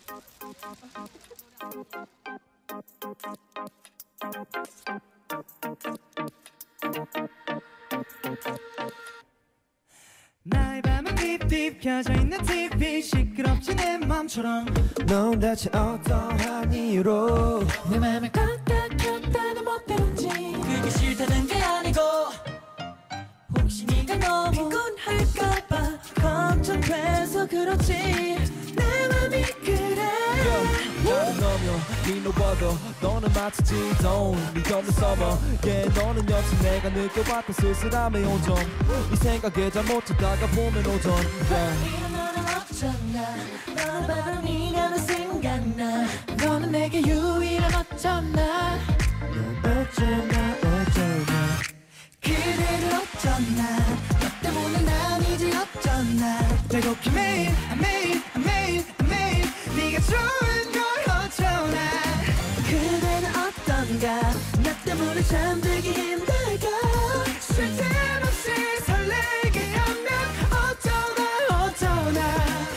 나의 밤은 딥딥 켜져 있는 TV 시끄럽지 내 맘처럼 넌 대체 어떠한 이유로 내 맘을 꽉꽉했다는 멋대로인지 그게 싫다는 게 아니고 혹시 네가 너무 피곤할까봐 걱정돼서 그렇지 내 맘이 그래 나는 너면 미노버도 너는 마치 지돈 네 없는 서버 너는 역시 내가 느껴봤던 쓸쓸함의 오점 네 생각에 잠 못 자다가 보면 오전 이런 너는 어쩌나 너는 바로 네가 나 생각나 너는 내게 유일한 어쩌나 넌 어쩌나 그대를 어쩌나 너 때문에 난 이제 어쩌나 배고픈 매일 네가 좋은 걸 어쩌나 그대는 어떤가 나 때문에 잠들기 힘들까 쉴 틈 없이 설레게 하면 어쩌나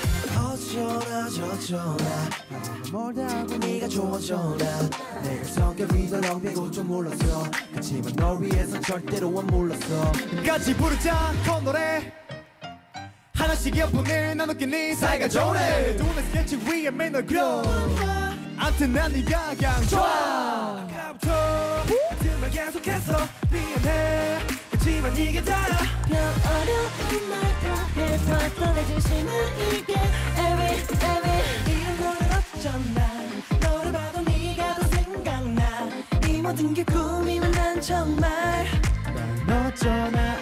저쩌나 뭘다 하고 네가 좋아져나 내가 성격이 더 렁대고 좀 몰랐어 그치만 널 위해선 절대로 안 몰랐어 같이 부르자 콧노래 하나씩 이어폰을 나눠끼 네 사이가 좋네 눈에 스케치 위에 맨날 그려 암튼 난 네가 그냥 좋아 아까부터 하지만 계속해서 미안해 그치만 이게 다야 별 어려운 말 다 해봤던 내 진심은 이게 every 이런 너를 어쩌나 너를 봐도 네가 더 생각나 이 모든 게 꿈이면 난 정말 난 어쩌나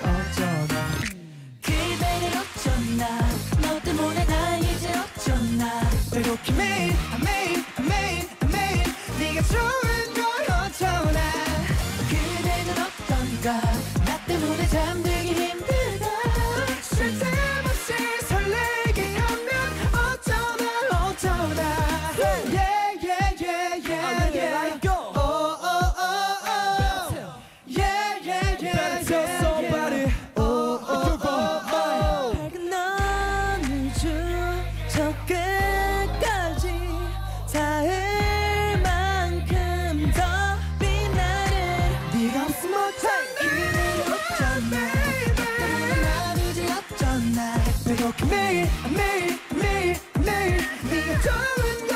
그대를 어쩌나 너 때문에 나 이제 어쩌나 배고픈 매일 네가 좋은 걸 어쩌나 그대는 어떤가 나 때문에 잠들기 힘들다 쉴 틈 없이 설레게 하면 어쩌나 밝은 너를 저 끝까지 닿을 만큼 더 빛나는 네가 없으면 못해 그대를 어쩌나 너 때문에 난 이제 어쩌나 배고픈 매일 네가 좋은